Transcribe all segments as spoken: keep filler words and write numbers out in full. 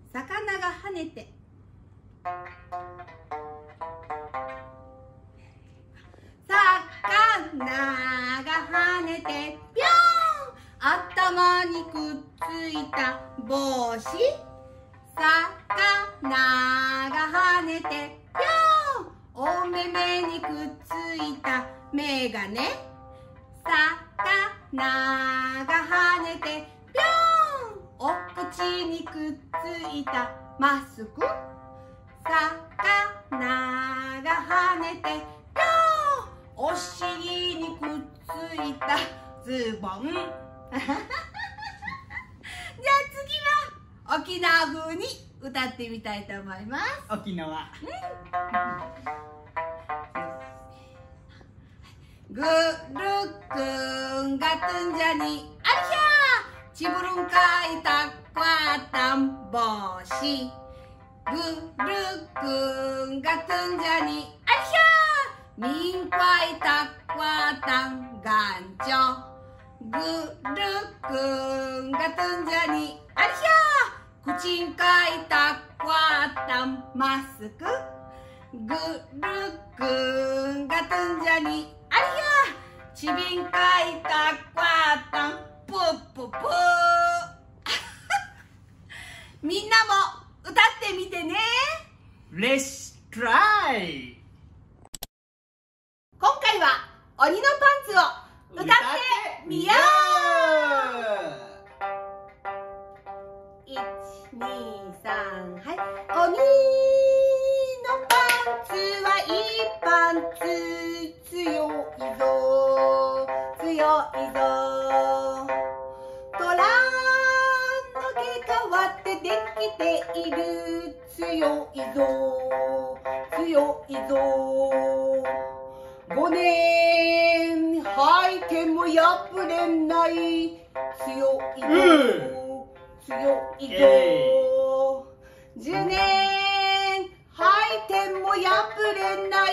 魚が跳ねて。魚が跳ねてぴょん、頭にくっついた帽子。魚が跳ねてぴょん、お目目にくっついたメガネ。魚が跳ねてぴょん、お口にくっついたマスク。魚が跳ねてぴょん、お尻にくっついたズボン。じゃあ次は沖縄風に歌ってみたいと思います。 沖縄。 ぐるくんがつんじゃにありひゃ、ちぶるんかいたくわたんぼうし。ぐるくんがつんじゃにありひゃ、みんかいたくわたんがんちょ。ぐるくんがつんじゃにありひゃ、くちんかいたくわたんマスク。ぐるくんがつんじゃにありひゃ、ちびんかいたくわたんぷっぷぷ。みんなも歌ってみてね。 Let's try。 今回は鬼のパンツを歌ってみよう。いち、に、さん、はい。鬼のパンツはいいパンツ、強いぞ強いぞ。虎の毛皮ってできている、強いぞ強いぞ。ごねん履いても破れない、強いぞ、うん、強いぞ、えー、じゅうねん履いても破れない、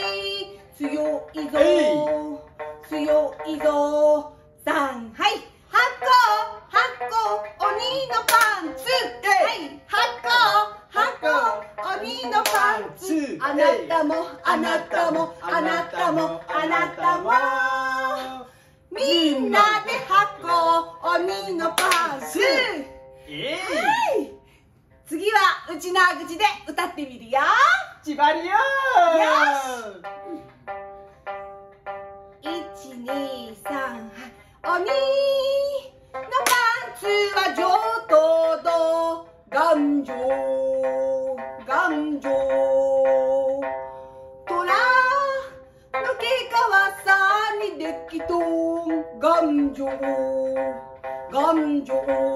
強いぞ、えー、強いぞ。さん、はい。はっこはっこ鬼のパンツ、はい。はっこはっこ鬼のパンツ。あなたもあなたもあなたもあなたも、みんなではっこ鬼のパンツ。えー、はい。次はうちなー口で歌ってみるよ。 ちばりよー。 よし。いち、に、さん、はい。鬼のパンツは上等ど頑丈頑丈。虎の毛皮さにできとん頑丈頑丈。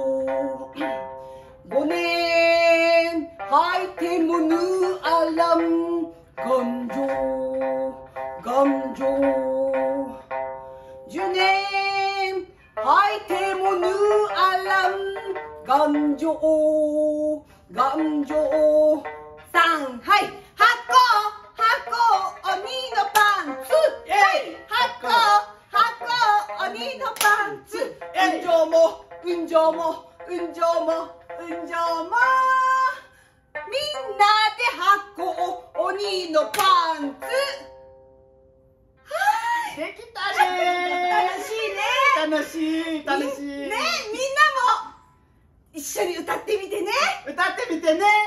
ごねん履いてもぬあらん頑丈頑丈。じゅうねん履いてもぬあらん頑丈頑丈。さん、はい。はっこはっこ鬼のパンツ、はい。はっこはっこ鬼のパンツ。うんじょうもうんじょうもうんじょうもうんじょうも、みんなではっこ鬼のパンツ。 できたね。 楽しいね。 楽しい楽しい。 ね、みんなも一緒に歌ってみてね。 歌ってみてね。